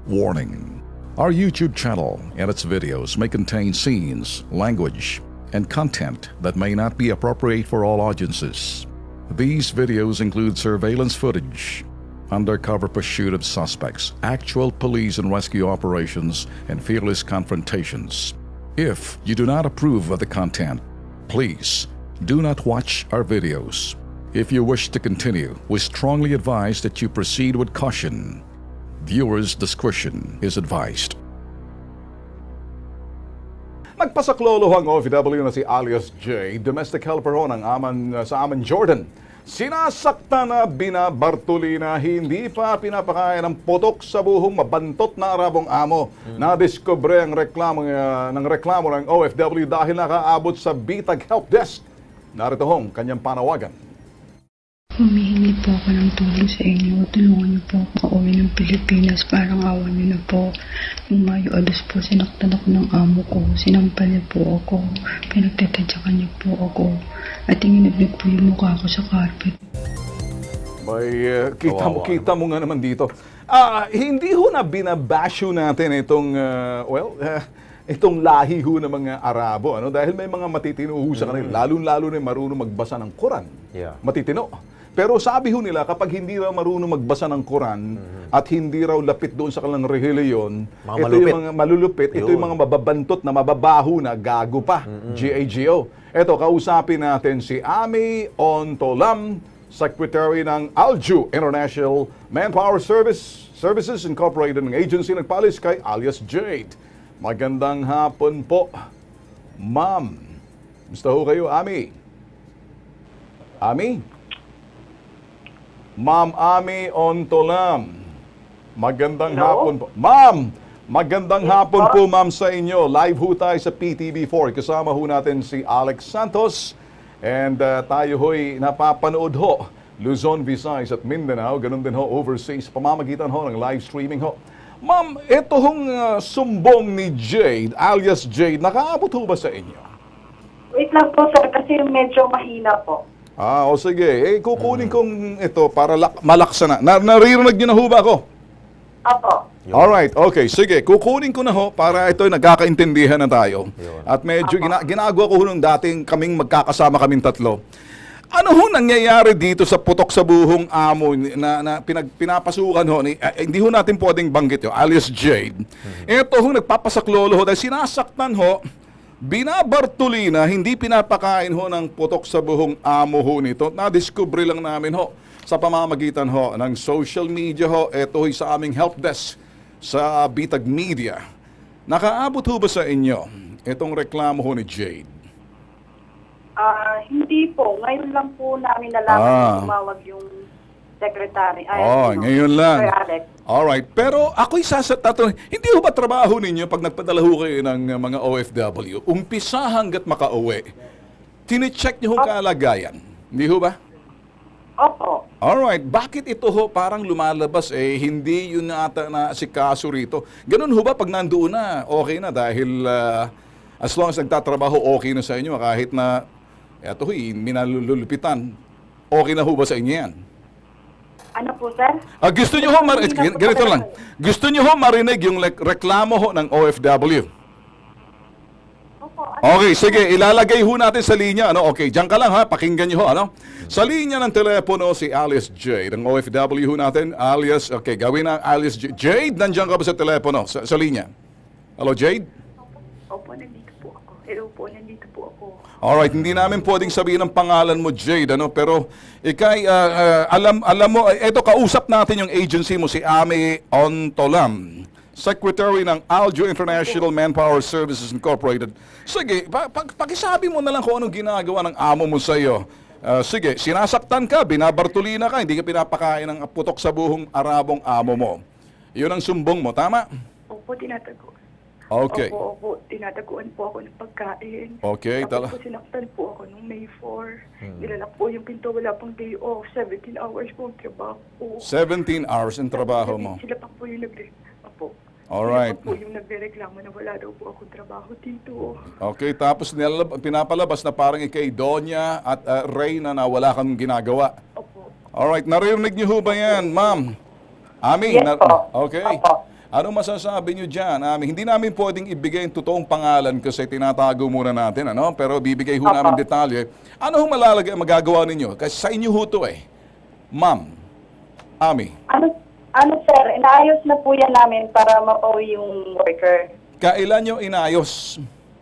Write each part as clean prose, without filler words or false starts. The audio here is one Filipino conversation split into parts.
Warning. Our YouTube channel and its videos may contain scenes, language, and content that may not be appropriate for all audiences. These videos include surveillance footage, undercover pursuit of suspects, actual police and rescue operations, and fearless confrontations. If you do not approve of the content, please do not watch our videos. If you wish to continue, we strongly advise that you proceed with caution. Viewers' discretion is advised. Nagpasaklolo ang OFW na si alias J, domestic helper ho ng sa Aman Jordan. Sinasaktan na binabartulina, hindi pa pinapakain ng putok sa buhong mabantot na Arabong amo. Nadiskubre ang reklamo ng OFW dahil nakaabot sa Bitag Help Desk. Narito hong kanyang panawagan. Humihingi po ako ng tulong sa inyo. Tulungan niyo po ako makauwi ng Pilipinas. Parang awa niyo na po. Yung Mayo 2 po, sinaktan ako ng amo ko. Sinampal niya po ako. Pinagtatadyakan niya po ako. At inginibig po yung mukha ko sa carpet. Kita mo nga naman dito. Hindi ho na binabasyo natin itong, itong lahi ho ng mga Arabo. Dahil may mga matitino ho sa kanila. Lalo-lalo na marunong magbasa ng Quran. Yeah. Matitino. Pero sabi ho nila, kapag hindi raw marunong magbasa ng Quran at hindi raw lapit doon sa kanilang relihiyon, ito yung mga malulupit, ito yung mga mababantot na mababaho na gago pa, GAGO. Ito, kausapin natin si Ami Ontolam, Secretary ng ALJU, International Manpower Services Incorporated, ng agency ng Paliskay, alias Jade. Magandang hapon po, Ma'am. Gusto ho kayo, Ami? Ami? Ma'am Ami Ontolam. Magandang hapon po. Ma'am, magandang hapon po, ma'am, sa inyo. Live ho tayo sa PTV4. Kasama ho natin si Alex Santos. And tayo ho'y napapanood ho. Luzon, Visayas at Mindanao. Ganun din ho overseas. Pamamagitan ho ng live streaming ho. Ma'am, ito hong sumbong ni Jade, alias Jade, nakaabot ho ba sa inyo? Wait lang po, sir, kasi medyo mahina po. O sige. Kukunin kong ito para malaksan na. Naririnig niyo na ho ba ako? Apo. Alright, okay. Sige, kukunin ko na ho para ito nagkakaintindihan na tayo. At medyo ginagawa ko ho nung dating magkakasama kaming tatlo. Ano ho nangyayari dito sa putok sa buhong amo na pinapasukan ho? Hindi ho natin pwedeng banggit yun, alias Jade. Ito ho nagpapasaklolo ho dahil sinasaktan ho, binabartulina, hindi pinapakain ho ng putok sa buhong amo ho nito. Na-discover lang namin ho sa pamamagitan ho ng social media ho. Ito ho sa aming help desk sa Bitag Media. Nakaabot ho ba sa inyo itong reklamo ho ni Jade? Hindi po. Ngayon lang po namin nalaman na tumawag yung secretary. Ngayon lang. Alright. Pero ako'y sasatatong, hindi ho ba trabaho ninyo pag nagpadala ho kayo ng mga OFW, umpisa hanggat makauwi, tine-check nyo ho kalagayan? Hindi ho ba? Opo. Alright. Bakit ito ho parang lumalabas hindi yun ata na si kaso rito? Ganun ho ba pag nandoon na, okay na dahil as long as nagtatrabaho, okay na sa inyo kahit na eto ho'y minalulupitan. Okay na ho ba sa inyo yan? Ano po, sir? Gusto nyo ho, ganito lang. Gusto nyo ho marinig yung reklamo ho ng OFW? Opo. Okay, sige. Ilalagay ho natin sa linya. Okay, dyan ka lang ha. Pakinggan nyo ho. Sa linya ng telepono si alias Jade. Ang OFW ho natin, alias, okay, gawin na alias Jade. Jade, nandiyan ka ba sa telepono? Sa linya? Hello, Jade? Opo, nandito po ako. Hello po, nandito po ako. Alright, hindi namin pwedeng sabihin ang pangalan mo, Jade, pero ikay, alam mo, eto kausap natin yung agency mo, si Ami Ontolam, Secretary ng ALJU International Manpower Services Incorporated. Sige, pakisabi mo na lang kung anong ginagawa ng amo mo sa iyo. Sige, sinasaktan ka, binabartulina ka, hindi ka pinapakain ng putok sa buhong Arabong amo mo. Yun ang sumbong mo, tama? Opo, tinatago. Okay. Opo, tinataguan po ako ng pagkain. Okay. Tapos po sinaktan po ako nung May 4. Nilalak po yung pinto, wala pong day off. 17 hours po ang trabaho po. 17 hours ang trabaho mo? Sila pa po yung Alright. Sila pa po yung nagrereklamo na wala daw po akong trabaho dito. Okay, tapos pinapalabas na parang ikay Donya at Reyna na wala kang ginagawa. Opo. Alright, naririnig niyo ho ba yan, ma'am? Ami? Yes po. Okay. Opo. Ano masasabi nyo dyan? Hindi namin pwedeng ibigay ang totoong pangalan kasi tinatago muna natin, ano? Pero bibigay ho namin detalye. Ano ho magagawa ninyo? Kasi sa inyo ho to eh. Ma'am, Ami. Ano sir, inaayos na po yan namin para mapauwi yung worker. Kailan nyo inayos?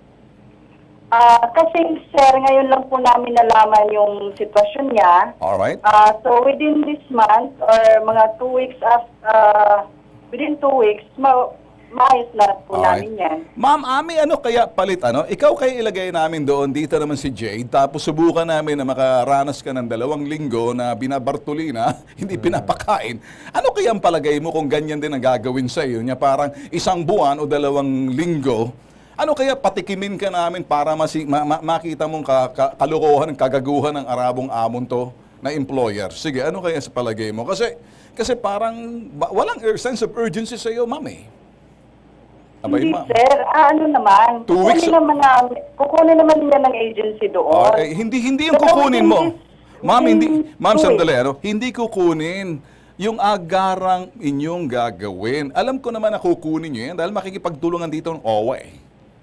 Kasi sir, ngayon lang po namin nalaman yung sitwasyon niya. Alright. So within this month or mga 2 weeks within 2 weeks, maayos na po namin yan. Ma'am Ami, ano kaya palit ano? Ikaw kaya ilagay namin doon, dito naman si Jade, tapos subukan namin na makaranas ka ng 2 linggo na binabartulina, hindi pinapakain. Ano kaya ang palagay mo kung ganyan din ang gagawin sa iyo? Niya parang 1 buwan o 2 linggo, ano kaya patikimin ka namin para makita mong kalokohan, kagaguhan ng Arabong amon to na employer? Sige, ano kaya sa palagay mo? Kasi parang walang sense of urgency sa iyo, ma'am eh. Abay, Hindi, ma'am. sir. Ano naman? 2 weeks. Kukunin naman niya ng agency doon. Hindi yung kukunin mo. Ma'am, sandali, ano? Hindi kukunin. Yung agarang inyong gagawin. Alam ko naman na kukunin nyo yan dahil makikipagtulungan dito ng OWA eh.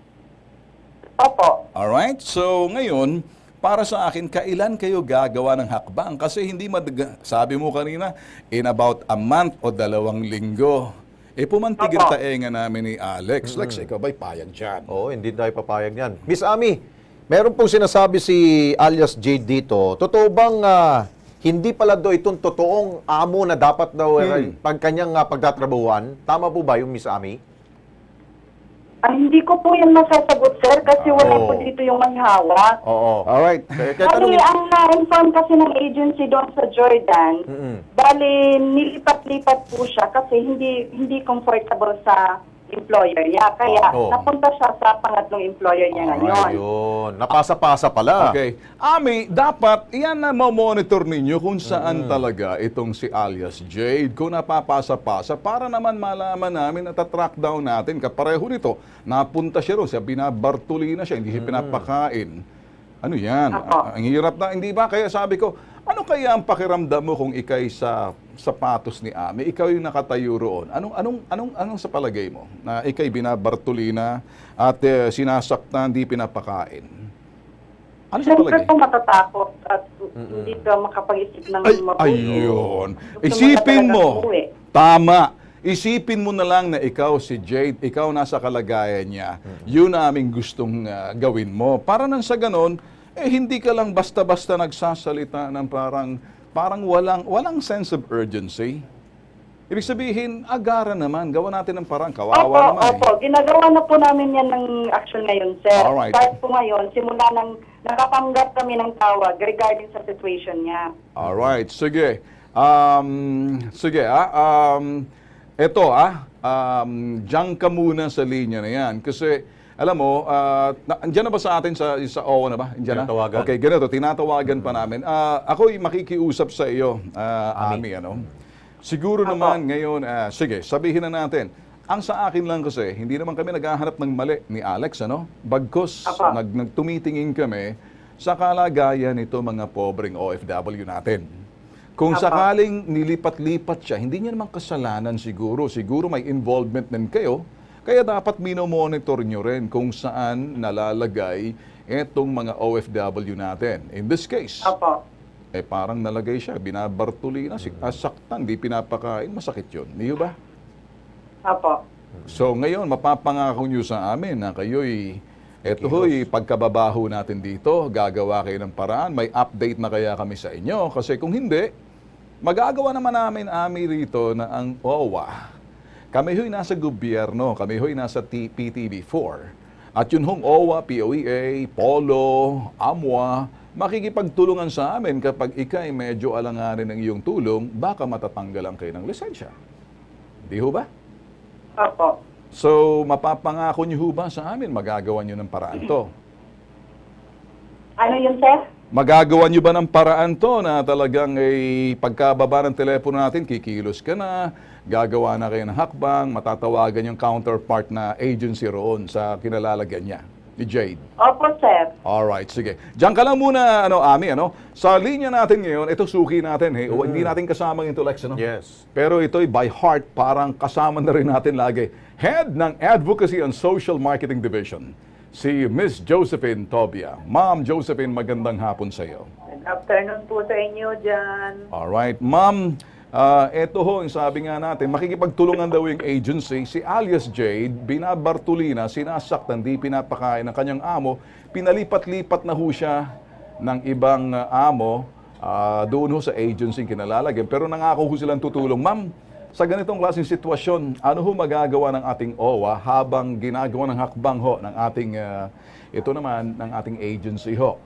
Opo. Alright? So, ngayon, para sa akin, kailan kayo gagawa ng hakbang? Kasi hindi sabi mo kanina, in about a month o 2 linggo. Pumantigil taenga namin ni Alex. Lex, ikaw ba'y payag dyan? Oo, hindi tayo papayag yan. Miss Ami, meron pong sinasabi si alias Jade dito. Totoo bang hindi pala daw itong totoong amo na dapat daw pag kanyang pagtatrabuhan? Tama po ba yung Miss Ami? Hindi ko po yan masasagot, sir, kasi wala po dito yung may hawak. Oo. Alright. Ang na-inform kasi ng agency doon sa Jordan, bali nilipat-lipat po siya kasi hindi comfortable sa employer niya. Kaya napunta siya sa pangatlong employer niya ngayon. Ayun. Napasa-pasa pala. Okay. Ami, dapat yan na monitor ninyo kung saan talaga itong si alias Jade, kung napapasa-pasa, para naman malaman namin at track down natin. Kapareho nito, napunta siya ron, binabartulina siya, hindi siya pinapakain. Ano yan? Ang hirap na, hindi ba? Kaya sabi ko, ano kaya ang pakiramdam mo kung ikay sa sapatos ni Ami? Ikaw yung nakatayo roon. Anong sa palagay mo? Na ikay binabartulina at sinasaktan, di pinapakain. Ano sa palagay? Siyempre po matatakot at hindi ka makapag-isip ng mabuti. Ayun. Isipin mo. Tama. Isipin mo na lang na ikaw si Jade, ikaw nasa kalagayan niya. Yun na aming gustong gawin mo. Para nang sa ganon, hindi ka lang basta-basta nagsasalita ng parang walang sense of urgency. Ibig sabihin, agara naman. Gawa natin ng parang kawawa naman. Opo. Ginagawa na po namin yan ng action ngayon, sir. Alright. Start po ngayon, simula nang nakapanggap kami ng tawag regarding sa situation niya. Alright. Sige. Sige. Diyan ka muna sa linya na yan. Kasi, alam mo, andyan na ba sa atin sa OWA na ba? Andyan na? Tinatawagan. Okay, ganito. Tinatawagan pa namin. Ako'y makikiusap sa iyo, Ami, ano? Siguro naman ngayon, sige, sabihin na natin. Ang sa akin lang kasi, hindi naman kami naghahanap ng mali ni Alex, ano? Bagkos, nagtumitingin kami sa kalagayan nito mga pobreng OFW natin. Kung sakaling nilipat-lipat siya, hindi niya naman kasalanan siguro. Siguro may involvement din kayo. Kaya dapat minomonitor nyo rin kung saan nalalagay itong mga OFW natin. In this case, parang nalagay siya, binabartuli na, saktan, di pinapakain, masakit yun. Di ba? So ngayon, mapapangako nyo sa amin na kayo'y, pagkababaho natin dito, gagawa kayo ng paraan, may update na kaya kami sa inyo. Kasi kung hindi, magagawa naman namin rito na ang OWA. Kami ho'y nasa gobyerno, kami ho'y nasa PTV4. At yun hong OWA, POEA, POLO, AMWA, makikipagtulungan sa amin kapag ikay medyo alanganin ng iyong tulong, baka matatanggalan kayo ng lisensya. Di ho ba? Opo. So, mapapangako niyo ho ba sa amin, magagawa niyo ng paraan to? Ano yun, sir? Magagawa niyo ba ng paraan to na talagang pagkababa ng telepono natin, kikilos ka na, gagawa na kayo ng hakbang, matatawagan yung counterpart na agency roon sa kinalalagyan niya? ni Jade? Opo, sir. Alright, sige. Diyan ka lang muna, Ami, Sa linya natin ngayon, ito suki natin, hindi natin kasama ng intellects, Yes. Pero ito'y by heart, parang kasama na rin natin lagi. Head ng Advocacy and Social Marketing Division, si Miss Josephine Tobia. Ma'am Josephine, magandang hapon sa iyo. Good afternoon po sa inyo dyan. Alright, ma'am, eto ho, yung sabi nga natin, makikipagtulungan daw yung agency. Si alias Jade, binabartulina, sinasaktan, di pinapakain ng kanyang amo. Pinalipat-lipat na ho siya ng ibang amo doon ho sa agency kinalalagyan. Pero nangako ho silang tutulong. Ma'am, sa ganitong klaseng sitwasyon, ano ho magagawa ng ating OWA habang ginagawa ng hakbang ho ng ating, ito naman, ng ating agency ho,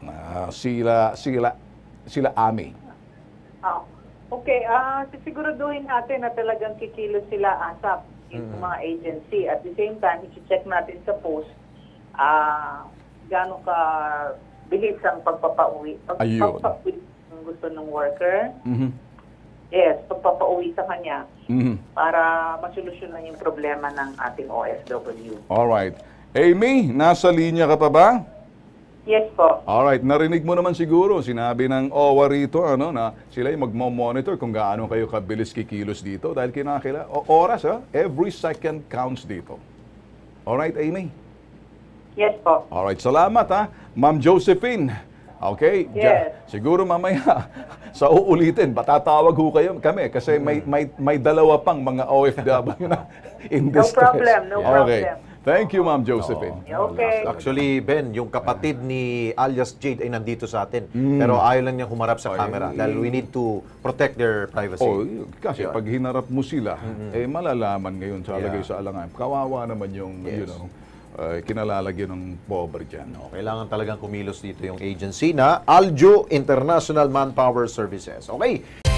sila AMI? Okay, sisiguraduhin natin na talagang kikilos sila ASAP yung mga agency. At the same time, i-check natin sa post gano'ng ka bilis ang pagpapauwi. Pagpapauwi ang gusto ng worker. Yes, pagpapauwi sa kanya para masolusyonan yung problema ng ating OFW. Alright. Amy, nasa linya ka pa ba? Yes po. Alright, narinig mo naman siguro, sinabi ng OWA rito, na sila yung magmo-monitor kung gaano kayo kabilis kikilos dito dahil oras, every second counts dito. Alright, Amy? Yes po. Alright, salamat Ma'am Josephine. Okay? Yes. Siguro mamaya, sa uulitin, patatawag ho kami kasi may dalawa pang mga OFW na in No distress. problem, no Okay. problem. Thank you, Ma'am Josephine. Okay. Actually, Ben, yung kapatid ni alias Jade ay nandito sa atin. Pero ayaw lang niya humarap sa camera dahil we need to protect their privacy. Kasi pag hinarap mo sila, malalaman ngayon sa lagay sa alangan. Kawawa naman yung, kinalalagyan ng pobre dyan. Kailangan talagang kumilos dito yung agency na Aljo International Manpower Services. Okay.